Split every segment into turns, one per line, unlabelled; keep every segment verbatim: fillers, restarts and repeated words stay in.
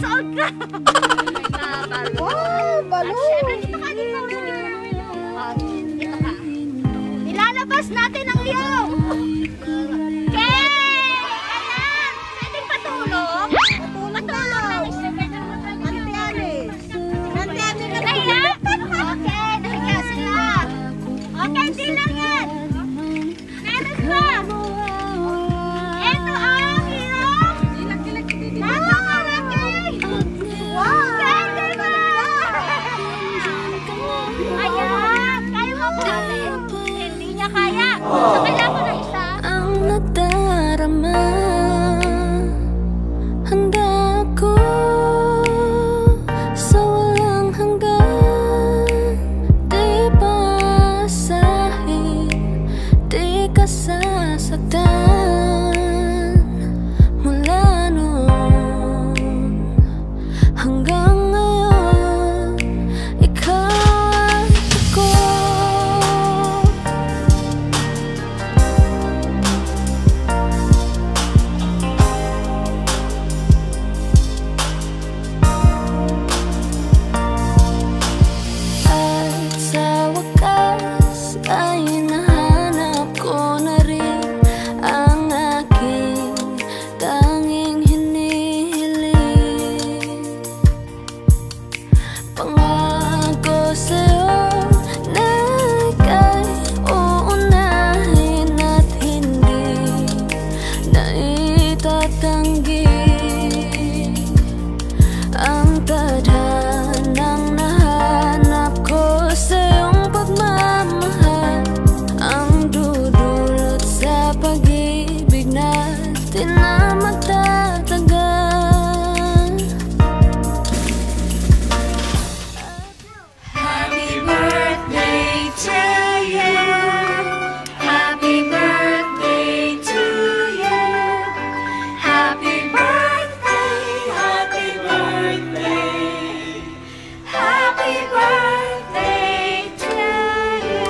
years old ka.
Wow, balon.
Siyempre, dito ka, dito ka. Oh, dito ka. Ilalabas natin ang iyong. Okay! Ayan! Pwedeng patulog? Patulog lang.
Ante Alice. Ante Alice.
Nahiya? Okay, nahiya sila. Okay, di lang yan. Meron pa. Ito ang iyong. Napakalaki. Wow! Pwede ba? Ayan, kaya mo po natin. Hindi niya kaya. So, kailangan ko na isa.
Ang nadarama, handa ako sa walang hanggan. Di basahin, di ka sasaktan. Mula noon hanggang ngayon, ikaw at ako. At sa wakas ay nahanap ko na rin ang aking tanging hinihiling. Pangako sa'yo na ika'y uunahin at hindi na itatanggi ang tadhanang nahanap ko sa iyong pagmamahal, ang dudulot sa pag-ibig natin na magtatagal. Happy birthday to you. Happy birthday to you. Happy birthday, happy birthday. Happy birthday to you.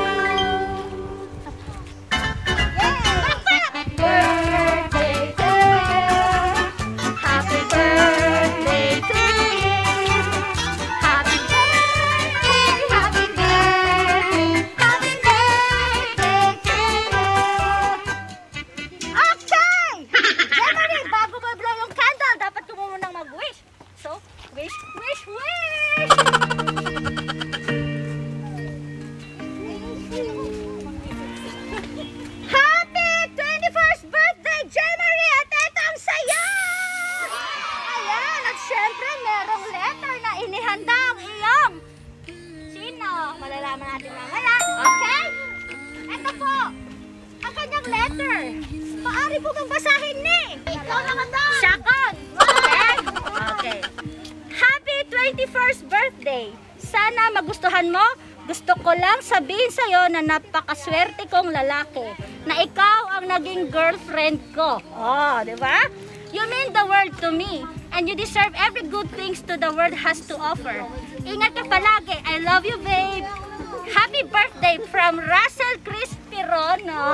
Birthday to you. Happy birthday to you. Happy birthday, happy birthday, happy birthday to you. Okay! Jeremy, bago mo blow yung candle, dapat ko munang mag-wish. So, wish, wish, wish! Happy twenty-first birthday, Jeremy! At ito ang saya! Ayan, at syempre merong letter na inihanda ang iyong. Sino? Malalaman natin mamaya. Okay? Ito po, ang kanyang letter. Maaari po kang basahin ni. Ikaw naman daw. Shakon. Okay? Okay. Happy twenty-first birthday. Sana magustuhan mo. Gusto ko lang sabihin sa'yo na napakaswerte kong lalaki. Na ikaw ang naging girlfriend ko. Oh, di ba? You mean the world to me. And you deserve every good things to the world has to offer. Ingat ka palagi. I love you, babe. Happy birthday from Russell Chris Pirono.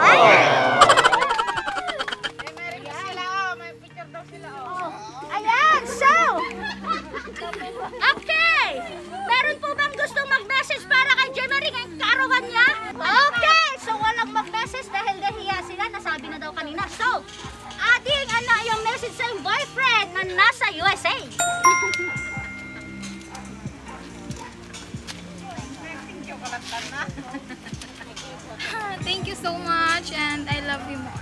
Ayan, so, okay. Meron po bang gusto mag-message para kay Jemery ngayong karawan niya? Okay, so walang mag-message dahil nahiya sila, nasabi na daw kanina. So, ating ano yung message sa yung boyfriend na nasa U S A.
Thank you so much and I love you more.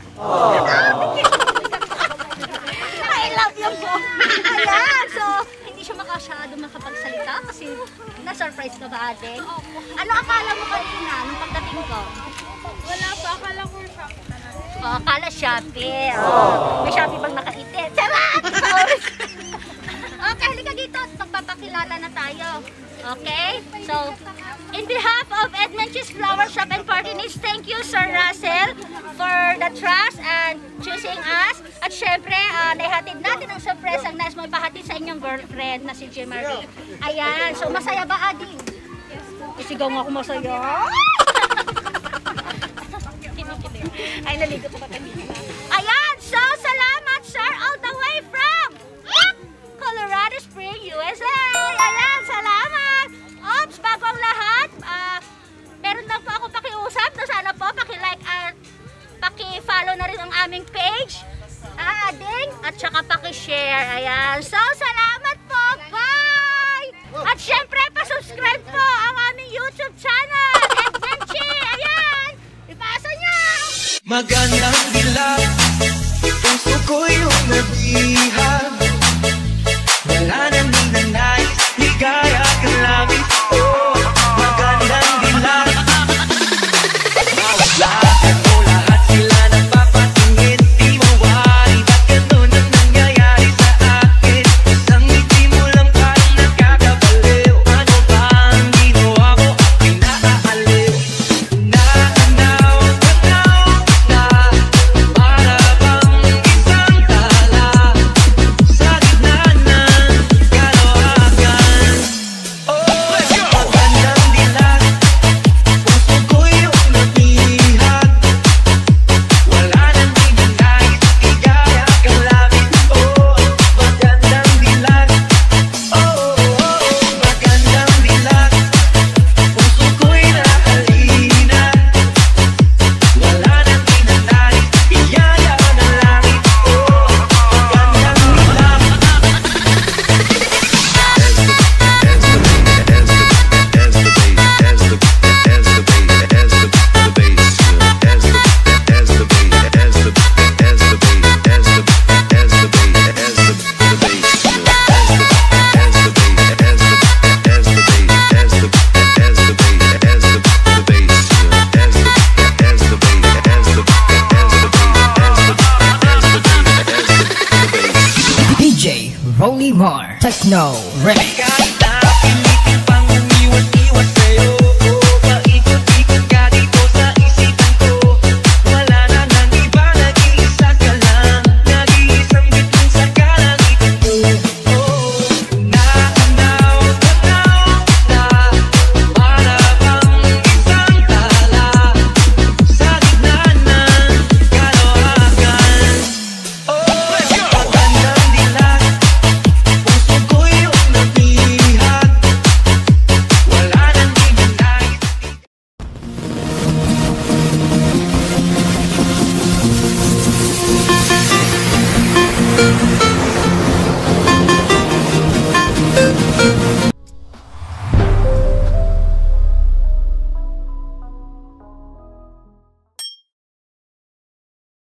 I love you po. Ayan, so, hindi siya makasyado makapagsalita kasi na-surprise ka ba, ate? Ano akala mo kanina nung pagdating ko?
Wala pa, akala ko siya.
Oh, akala Shopee. Oh. May Shopee bang nakaitin? Charot! Okay, halika dito. Magpapakilala na tayo. Okay? So, in behalf of Edmonton's Flower Shop and Party Needs, thank you, Sir Russell, for the trust and choosing us. At syempre, uh, naihatid natin ang surprise ang nais mo ipahatid sa inyong girlfriend na si Jemery. Ayan. So, masaya ba, Adi? Isigaw nga ako masaya. Ay, naligo ko pa kanina. Ayan. So, salamat, sir, all the way from Colorado Springs. subscribe po ang aming YouTube channel. Adventure! Ayan! Ipasa niyo!
Magandang dilag, puso ko yung nabihag. Wala nang ninanais, ligaya kang langit. Oh, magandang dilag. Lahat mo, lahat sila nagpapatingin. Di mawari, bakit ganun ang nangyayari sa akin? Isang ngiti mo lang parang nakakabaliw. Ano ba ang ginawa ko? Ako'y naaaliw. Naanaw, ganaw na para bang isang tala sa gitna ng kalawakan. Oh, magandang dilag, puso ko yung nabihag. Wala nang ninanais, ligaya kang langit. Oh, magandang dilag. Oh, magandang dilag, puso ko'y nahalina. Wala nang ninanais, ligaya ng langit. Oh, magandang dilag.
D J Rolly Mar Techno Remix.